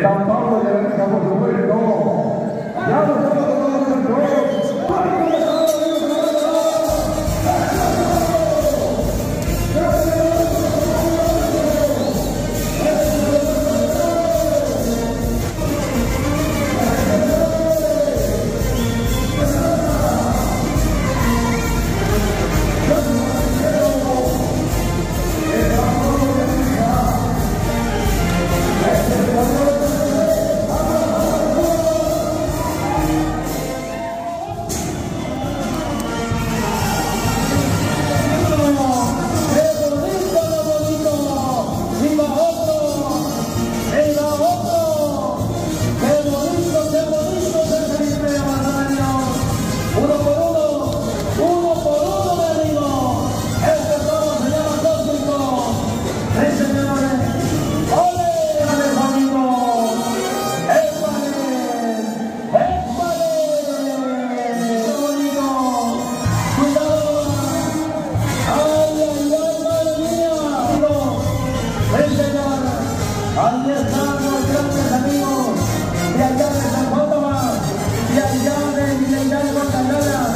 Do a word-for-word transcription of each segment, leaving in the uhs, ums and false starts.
San Pablo de la Casa por supuesto. Ya lo estamos tomando el juego. Ahí están los grandes amigos de allá de San Juan, de allá de Villarreal, Guatemala.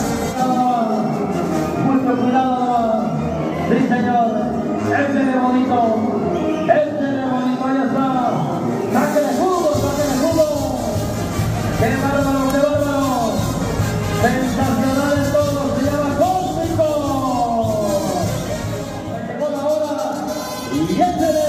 Mucho cuidado, sí señor, este de bonito, este de bonito, ya está. Saque de jugo, saque de jugo. ¡Qué bárbaro, qué bárbaro! Sensacional en todo, se llama Cósmico. Se llegó la hora y este de...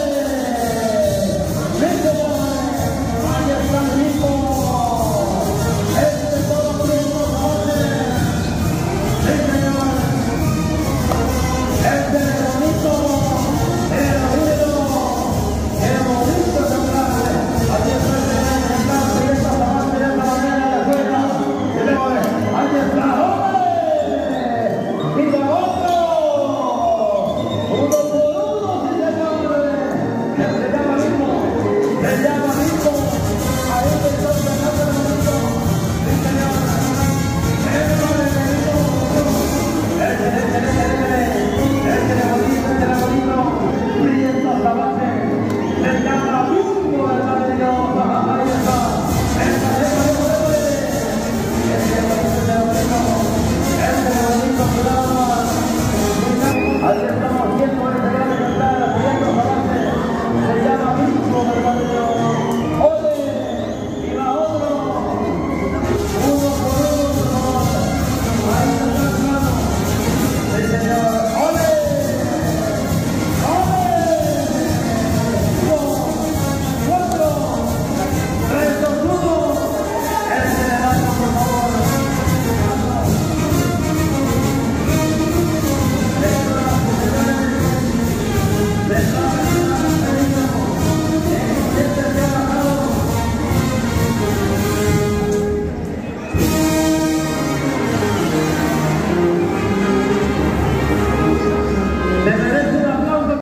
Ahí está.